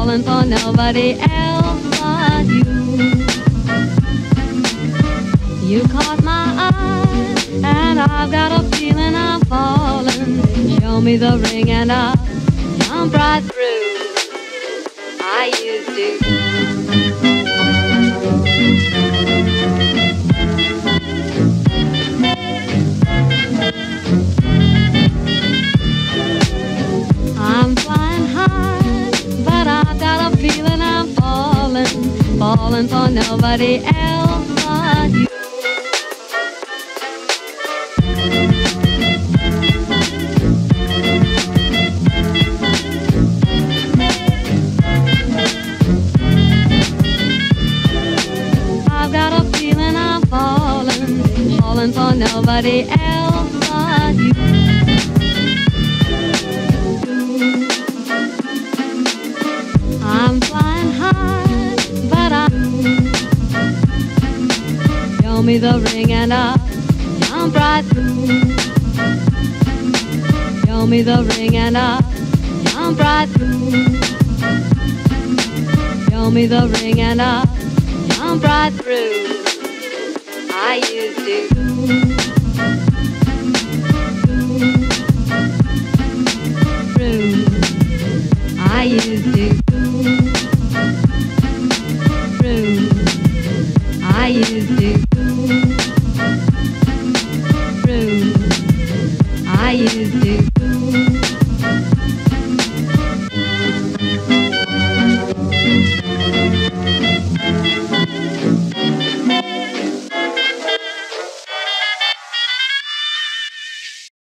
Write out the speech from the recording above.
falling for nobody else but you. You caught my eye, and I've got a feeling I'm falling. Show me the ring and I'll jump right through. I used to. I'm flying high, but I've got a feeling I'm falling, falling for nobody else but you. I've got a feeling I'm falling, falling for nobody else but you. I'm flying high, but show me the ring and I'll jump right through. Show me the ring and I'll jump right through. Show me the ring and I'll jump right through. I used to.